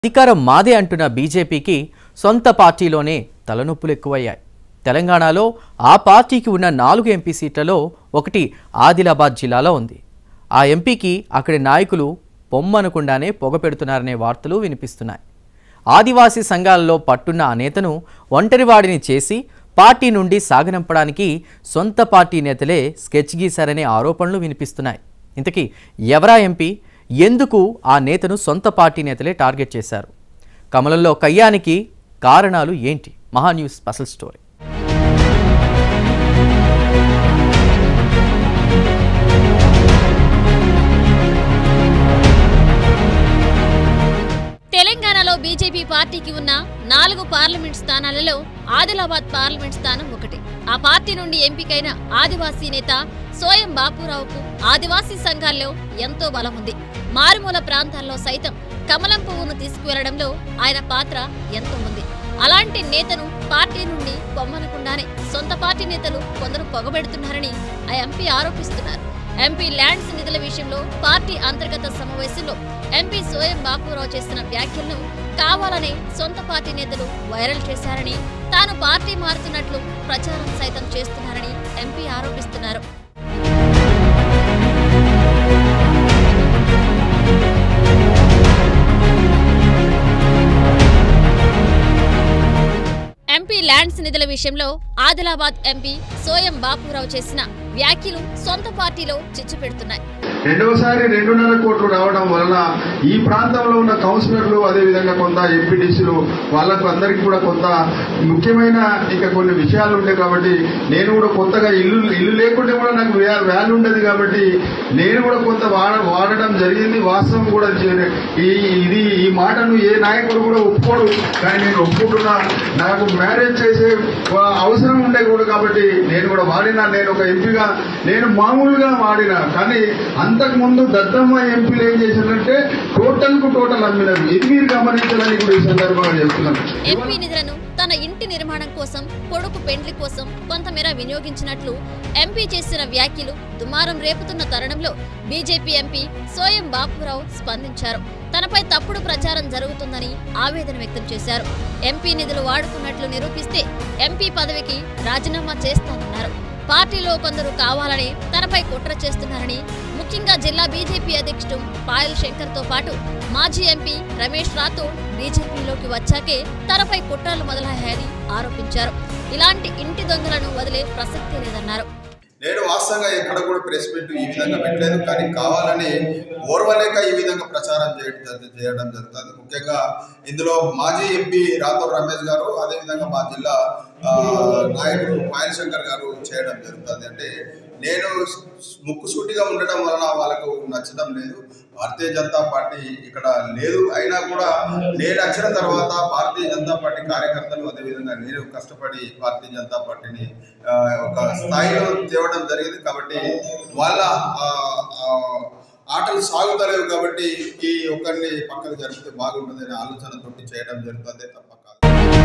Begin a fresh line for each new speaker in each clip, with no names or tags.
అధికారం మాదే అంటున్న బీజేపీకి సొంత పార్టీలోనే తలనొప్పులు ఎక్కువయ్యాయి. తెలంగాణలో ఆ పార్టీకి ఉన్న 4 ఎంపీ సీట్లలో ఒకటి ఆదిలాబాద్ జిల్లాలో ఉంది. ఆ ఎంపీకి అక్కడి నాయకులు పొమ్మనకుండానే పొగపెడుతున్నారనే వార్తలు వినిపిస్తున్నాయి. ఆదివాసీ సంఘాలలో పట్టున్న ఆ నేతను ఒంటరివాడిని చేసి పార్టీ నుండి సాగనంపడానికి సొంత పార్టీ నేతలే స్కెచ్ గీశారనే ఆరోపణలు వినిపిస్తున్నాయి. ఇంతకీ ఎవరా ఎంపీ? ఎందుకు ఆ నేతను సొంత పార్టీ నేతలే టార్గెట్ చేశారు? కమలంలో కయ్యానికి కారణాలు ఏంటి? మహా న్యూస్ స్పెషల్ స్టోరీ.
తెలంగాణలో బీజేపీ పార్టీకి ఉన్న 4 పార్లమెంట్ స్థానాలలో ఆదిలాబాద్ పార్లమెంట్ స్థానం ఒకటి. ఆ పార్టీ నుండి ఎంపికైన ఆదివాసీ నేత సోయం బాపురావుకు ఆదివాసీ సంఘాల్లో ఎంతో బలం ఉంది. మారుమూల ప్రాంతాల్లో సైతం కమలం పువ్వును తీసుకువెళ్లడంలో ఆయన పాత్ర ఎంతో ఉంది. అలాంటి నేతను పార్టీ నుండి పొమ్మనకుండానే సొంత పార్టీ నేతలు కొందరు పొగబెడుతున్నారని ఆ ఎంపీ ఆరోపిస్తున్నారు. ఎంపీ ల్యాండ్స్ నిధుల విషయంలో పార్టీ అంతర్గత సమావేశంలో ఎంపీ సోయం బాపురావు చేసిన వ్యాఖ్యలను కావాలనే సొంత పార్టీ నేతలు వైరల్ చేశారని, తాను పార్టీ మారుతున్నట్లు ప్రచారం సైతం చేస్తున్నారని ఎంపీ ఆరోపిస్తున్నారు. ఎంపీ ల్యాండ్స్ నిధుల విషయంలో ఆదిలాబాద్ ఎంపీ సోయం బాపురావు చేసిన వ్యాఖ్యలు సొంత పార్టీలో చిచ్చు పెడుతున్నాయి.
రెండోసారి 2.5 కోట్లు రావడం వలన ఈ ప్రాంతంలో ఉన్న కౌన్సిలర్లు, అదేవిధంగా కొంత ఎంపీటీసీలు వాళ్ళకు అందరికీ కూడా కొంత ముఖ్యమైన ఇంకా కొన్ని విషయాలు ఉంటాయి. కాబట్టి నేను కూడా కొత్తగా ఇల్లు లేకుంటే కూడా నాకు వాల్యూ ఉండదు. కాబట్టి నేను కూడా కొంత వాడడం జరిగింది. వాస్తవం కూడా ఈ మాటను ఏ నాయకుడు కూడా ఒప్పుకోడు. కానీ నేను ఒప్పుకుంటున్నా. నాకు మ్యారేజ్ చేసే అవసరం ఉండే కూడా కాబట్టి నేను కూడా వాడినా. నేను ఒక ఎంపీగా నేను మామూలుగా వాడినా. కానీ అంతకు ముందు దద్దమ్మ ఎంపీలు ఏం చేశారంటే టోటల్ అమ్మినారు. ఇది మీరు గమనించాలని కూడా ఈ సందర్భంగా చెప్తున్నాను.
ఎంపీ నిధులను తన ఇంటి నిర్మాణం కోసం, కొడుకు పెండ్లి కోసం కొంతమేర వినియోగించినట్లు ఎంపీ చేసిన వ్యాఖ్యలు దుమారం రేపుతున్న తరుణంలో బీజేపీ ఎంపీ సోయం బాపురావు స్పందించారు. తనపై తప్పుడు ప్రచారం జరుగుతుందని ఆవేదన వ్యక్తం చేశారు. ఎంపీ నిధులు వాడుకున్నట్లు నిరూపిస్తే ఎంపీ పదవికి రాజీనామా చేస్తానన్నారు. పార్టీలో కొందరు కావాలని తనపై కుట్ర చేస్తున్నారని, ముఖ్యంగా జిల్లా బీజేపీ అధ్యక్షుడు పాయల్ శంకర్ తో పాటు మాజీ ఎంపీ రమేష్ రాథోడ్ బీజేపీలోకి వచ్చాకే తనపై కుట్రలు మొదలయ్యాయని ఆరోపించారు. ఇలాంటి ఇంటి దొంగలను వదిలే ప్రసక్తి లేదన్నారు.
నేను వాస్తవంగా ఎక్కడ కూడా ప్రెస్ మీట్ ఈ విధంగా పెట్టలేదు. కానీ కావాలని ఓర్వలేక ఈ విధంగా ప్రచారం చేయడం జరుగుతుంది. ముఖ్యంగా ఇందులో మాజీ ఎంపీ రాథోడ్ రమేష్ గారు, అదేవిధంగా మా జిల్లా నాయకుడు పాయల్ శంకర్ గారు చేయడం జరుగుతుంది. అంటే నేను ముక్కుసూటిగా ఉండటం వలన వాళ్ళకు నచ్చడం లేదు. భారతీయ జనతా పార్టీ ఇక్కడ లేదు. అయినా కూడా నేను వచ్చిన తర్వాత భారతీయ జనతా పార్టీ కార్యకర్తలు, అదేవిధంగా నేను కష్టపడి భారతీయ జనతా పార్టీని ఒక స్థాయిలో తేవడం జరిగింది. కాబట్టి వాళ్ళ ఆటలు సాగుతలేవు. కాబట్టి ఈ ఒక్కరిని పక్కకు జరిపితే బాగుంటుంది అనే ఆలోచనతోటి చేయడం జరుగుతుంది తప్ప కాదు.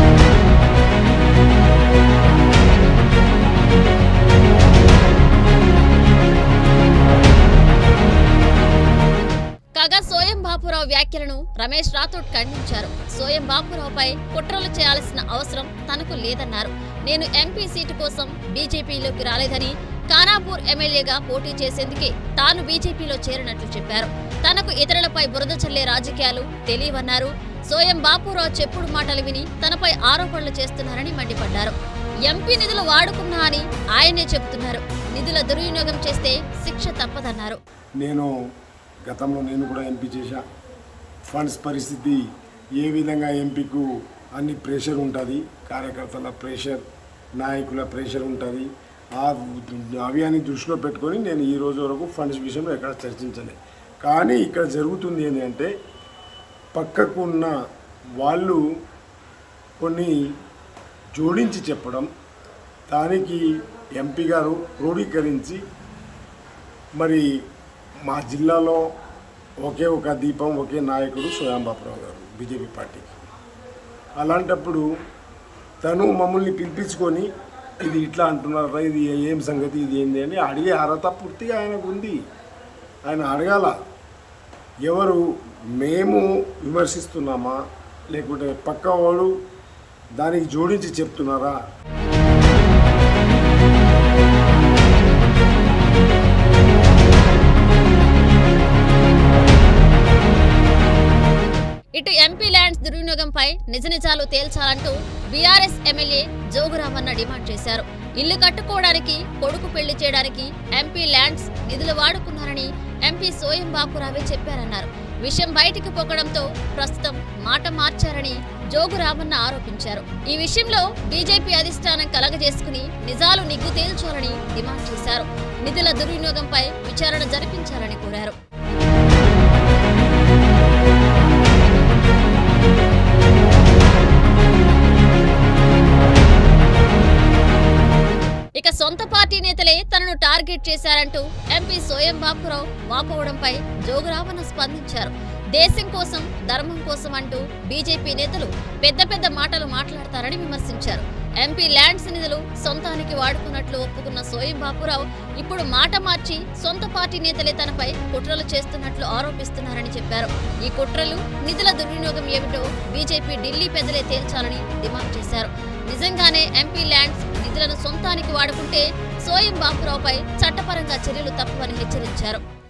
కాగా సోయం బాపురావు వ్యాఖ్యలను రమేష్ రాథోడ్ ఖండించారు. సోయం బాపురావుపై కుట్రలు చేయాల్సిన అవసరం తనకు లేదన్నారు. నేను ఎంపీ సీటు కోసం బీజేపీలోకి రాలేదని, ఖానాపూర్ ఎమ్మెల్యేగా పోటీ చేసేందుకే తాను బీజేపీలో చేరినట్లు చెప్పారు. తనకు ఇతరులపై బురద చల్లే రాజకీయాలు తెలియవన్నారు. సోయం బాపురావు చెప్పుడు మాటలు విని తనపై ఆరోపణలు చేస్తున్నారని మండిపడ్డారు. ఎంపీ నిధులు వాడుకున్నా అని ఆయనే చెబుతున్నారు. నిధుల దుర్వినియోగం చేస్తే శిక్ష తప్పదన్నారు.
గతంలో నేను కూడా ఎంపీ చేశా. ఫండ్స్ పరిస్థితి ఏ విధంగా ఎంపీకు అన్ని ప్రెషర్ ఉంటుంది, కార్యకర్తల ప్రెషర్, నాయకుల ప్రెషర్ ఉంటుంది. అవి అని దృష్టిలో పెట్టుకొని నేను ఈ రోజు వరకు ఫండ్స్ విషయంలో ఎక్కడ చర్చించలేదు. కానీ ఇక్కడ జరుగుతుంది ఏంటంటే పక్కకు ఉన్న వాళ్ళు కొన్ని జోడించి చెప్పడం, దానికి ఎంపీ గారు క్రోడీకరించి మరి మా జిల్లాలో ఒకే ఒక దీపం, ఒకే నాయకుడు సోయం బాపురావు గారు బీజేపీ పార్టీకి. అలాంటప్పుడు తను మమ్మల్ని పిలిపించుకొని ఇది ఇట్లా అంటున్నారా, ఇది ఏం సంగతి, ఇది ఏంది అని అడిగే అర్హత పూర్తిగా ఆయనకు ఉంది. ఆయన అడగాల. ఎవరు మేము విమర్శిస్తున్నామా లేకుంటే పక్కవాడు దానికి జోడించి చెప్తున్నారా?
ఇటు ఎంపీ ల్యాండ్స్ దుర్వినియోగంపై నిజాలు తేల్చాలంటూ బీఆర్ఎస్ ఎమ్మెల్యే జోగురామన్న డిమాండ్ చేశారు. ఇల్లు కట్టుకోవడానికి, కొడుకు పెళ్లి చేయడానికి ఎంపీ ల్యాండ్స్ నిధులు వాడుకున్నారని ఎంపీ సోయం బాపురావే చెప్పారన్నారు. విషయం బయటికి పొక్కడంతో ప్రస్తుతం మాట మార్చారని జోగురామన్న ఆరోపించారు. ఈ విషయంలో బీజేపీ అధిష్టానం కలగజేసుకుని నిజాలు నిగ్గు తేల్చాలని డిమాండ్ చేశారు. నిధుల దుర్వినియోగంపై విచారణ జరిపించాలని కోరారు. ఇక సొంత పార్టీ నేతలే తనను టార్గెట్ చేశారంటూ ఎంపీ సోయం బాపురావు వాపోవడంపై జోగురామన్న స్పందించారు. దేశం కోసం, ధర్మం కోసం అంటూ బీజేపీ నేతలు పెద్ద పెద్ద మాటలు మాట్లాడతారని విమర్శించారు. ఎంపీ ల్యాండ్స్ నిధులు సొంతానికి వాడుకున్నట్లు ఒప్పుకున్న సోయం బాపురావు ఇప్పుడు మాట మార్చి సొంత పార్టీ నేతలే తనపై కుట్రలు చేస్తున్నట్లు ఆరోపిస్తున్నారని చెప్పారు. ఈ కుట్రలు, నిధుల దుర్వినియోగం ఏమిటో బీజేపీ ఢిల్లీ పెద్దలే తేల్చాలని డిమాండ్ చేశారు. నిజంగానే ఎంపీ ల్యాండ్స్ నిధులను సొంతానికి వాడుకుంటే సోయం బాపురావుపై చట్టపరంగా చర్యలు తప్పవని హెచ్చరించారు.